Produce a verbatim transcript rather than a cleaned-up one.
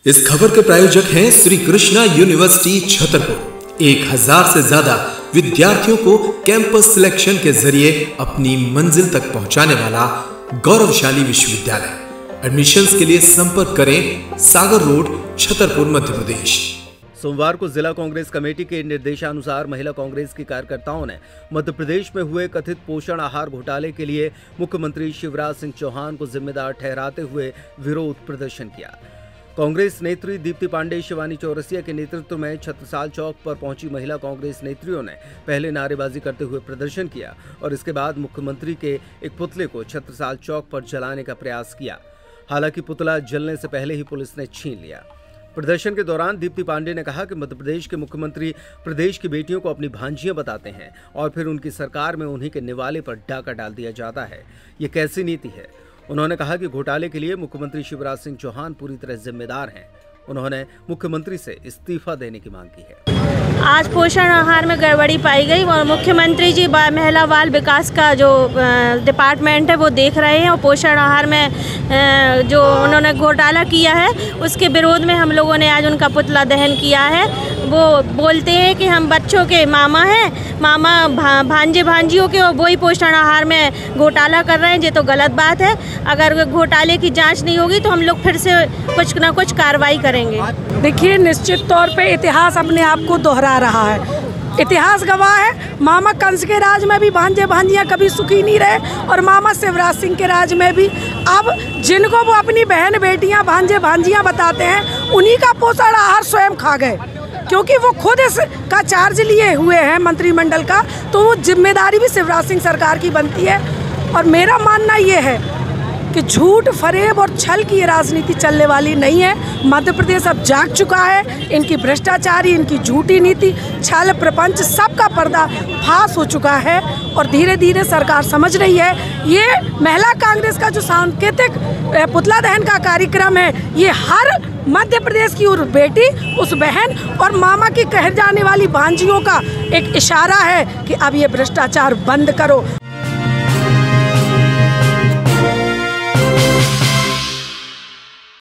इस खबर के प्रायोजक हैं श्री कृष्णा यूनिवर्सिटी छतरपुर। एक हजार से ज्यादा विद्यार्थियों को कैंपस सिलेक्शन के जरिए अपनी मंजिल तक पहुंचाने वाला गौरवशाली विश्वविद्यालय। एडमिशंस के लिए संपर्क करें सागर रोड, छतरपुर, मध्य प्रदेश। सोमवार को जिला कांग्रेस कमेटी के निर्देशानुसार महिला कांग्रेस की कार्यकर्ताओं ने मध्य प्रदेश में हुए कथित पोषण आहार घोटाले के लिए मुख्यमंत्री शिवराज सिंह चौहान को जिम्मेदार ठहराते हुए विरोध प्रदर्शन किया। कांग्रेस नेत्री दीप्ति पांडे, शिवानी चौरसिया के नेतृत्व में छत्रसाल चौक पर पहुंची महिला कांग्रेस नेत्रियों ने पहले नारेबाजी करते हुए प्रदर्शन किया और इसके बाद मुख्यमंत्री के एक पुतले को छत्रसाल चौक पर जलाने का प्रयास किया। हालांकि पुतला जलने से पहले ही पुलिस ने छीन लिया। प्रदर्शन के दौरान दीप्ति पांडे ने कहा कि मध्य प्रदेश के मुख्यमंत्री प्रदेश की बेटियों को अपनी भांजियां बताते हैं और फिर उनकी सरकार में उन्हीं के निवाले पर डाका डाल दिया जाता है। ये कैसी नीति है? उन्होंने कहा कि घोटाले के लिए मुख्यमंत्री शिवराज सिंह चौहान पूरी तरह जिम्मेदार हैं। उन्होंने मुख्यमंत्री से इस्तीफा देने की मांग की है। आज पोषण आहार में गड़बड़ी पाई गई और मुख्यमंत्री जी महिला बाल विकास का जो डिपार्टमेंट है वो देख रहे हैं और पोषण आहार में जो उन्होंने घोटाला किया है उसके विरोध में हम लोगों ने आज उनका पुतला दहन किया है। वो बोलते हैं कि हम बच्चों के मामा हैं, मामा भा, भांजे भांजियों के, और वही पोषण आहार में घोटाला कर रहे हैं। ये तो गलत बात है। अगर घोटाले की जांच नहीं होगी तो हम लोग फिर से कुछ ना कुछ कार्रवाई करेंगे। देखिए, निश्चित तौर पे इतिहास अपने आप को दोहरा रहा है। इतिहास गवाह है, मामा कंस के राज में भी भांजे भांजियां कभी सुखी नहीं रहे और मामा शिवराज सिंह के राज में भी। अब जिनको वो अपनी बहन बेटियां भांजे भांजियां बताते हैं उन्हीं का पोषण आहार स्वयं खा गए, क्योंकि वो खुद इसका चार्ज लिए हुए हैं मंत्रिमंडल का, तो वो जिम्मेदारी भी शिवराज सिंह सरकार की बनती है। और मेरा मानना ये है कि झूठ, फरेब और छल की ये राजनीति चलने वाली नहीं है। मध्य प्रदेश अब जाग चुका है। इनकी भ्रष्टाचारी, इनकी झूठी नीति, छल प्रपंच सबका पर्दा फाश हो चुका है और धीरे धीरे सरकार समझ रही है। ये महिला कांग्रेस का जो सांकेतिक पुतला दहन का कार्यक्रम है, ये हर मध्य प्रदेश की उस बेटी, उस बहन और मामा की कह जाने वाली भांजियों का एक इशारा है कि अब ये भ्रष्टाचार बंद करो।